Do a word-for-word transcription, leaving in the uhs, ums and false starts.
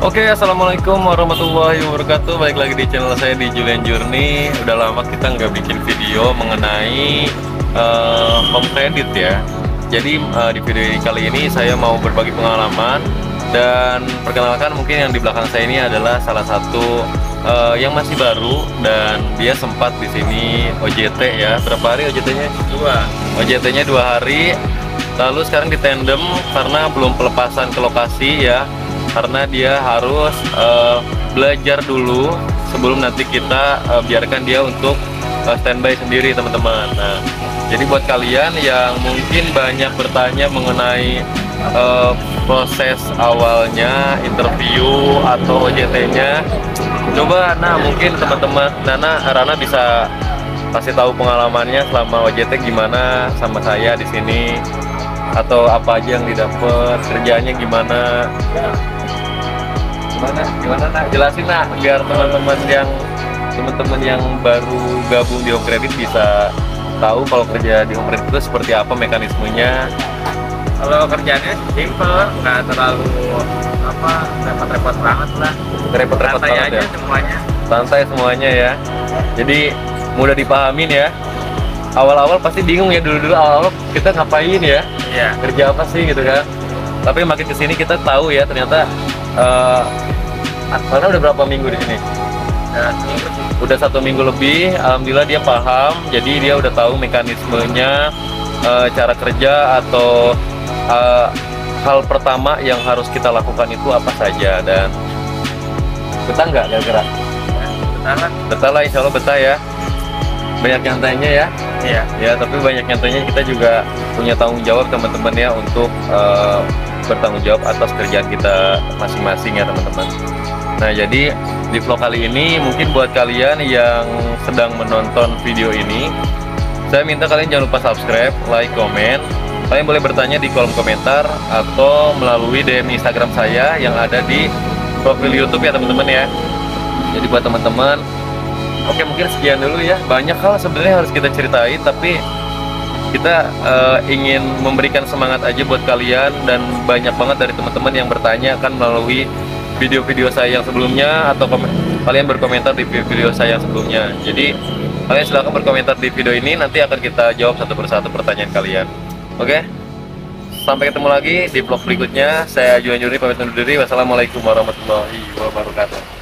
Oke, assalamualaikum warahmatullahi wabarakatuh. Balik lagi di channel saya di Julian Journey. Udah lama kita nggak bikin video mengenai uh, home credit ya. Jadi uh, di video kali ini saya mau berbagi pengalaman dan perkenalkan, mungkin yang di belakang saya ini adalah salah satu uh, yang masih baru dan dia sempat di sini O J T ya. Berapa hari O J T-nya? Dua. O J T-nya dua hari. Lalu sekarang ditandem karena belum pelepasan ke lokasi ya. Karena dia harus uh, belajar dulu sebelum nanti kita uh, biarkan dia untuk uh, standby sendiri, teman-teman. Nah, jadi buat kalian yang mungkin banyak bertanya mengenai uh, proses awalnya interview atau O J T-nya, coba nah mungkin teman-teman Nana Rana bisa kasih tahu pengalamannya selama O J T gimana sama saya di sini, atau apa aja yang didapat, kerjanya gimana. Gimana, gimana nak? Jelasin nak, biar teman-teman yang teman-teman yang baru gabung di Home Credit bisa tahu kalau kerja di Home Credit itu seperti apa mekanismenya. Kalau kerjanya simple, nggak terlalu apa repot-repot banget lah. Repot-repot Santai banget aja ya? semuanya. Santai semuanya ya. Jadi mudah dipahamin ya. Awal-awal pasti bingung ya, dulu-dulu awal-awal kita ngapain ya? Iya. Kerja apa sih gitu kan? Tapi makin kesini kita tahu ya ternyata. Uh, karena udah berapa minggu di sini? Ya, seminggu sih. Udah satu minggu lebih. Alhamdulillah dia paham. Jadi dia udah tahu mekanismenya, uh, cara kerja atau uh, hal pertama yang harus kita lakukan itu apa saja. Dan betah nggak kira-kira? Betah lah. Betah lah, insya Allah betah ya. Banyak yang tanya ya. Iya. Ya, tapi banyak yang tanya, kita juga punya tanggung jawab teman-teman ya untuk uh, bertanggung jawab atas kerjaan kita masing-masing ya teman-teman. Nah, jadi di vlog kali ini mungkin buat kalian yang sedang menonton video ini, saya minta kalian jangan lupa subscribe, like, komen. Kalian boleh bertanya di kolom komentar atau melalui D M Instagram saya yang ada di profil YouTube ya teman-teman ya. Jadi buat teman-teman, oke mungkin sekian dulu ya. Banyak hal sebenarnya harus kita ceritain, tapi kita uh, ingin memberikan semangat aja buat kalian, dan banyak banget dari teman-teman yang bertanya kan melalui video-video saya yang sebelumnya, atau kalian berkomentar di video saya yang sebelumnya. Jadi kalian silahkan berkomentar di video ini, nanti akan kita jawab satu persatu pertanyaan kalian. Oke, sampai ketemu lagi di vlog berikutnya. Saya Julian Journey pamit undur diri. Wassalamualaikum warahmatullahi wabarakatuh.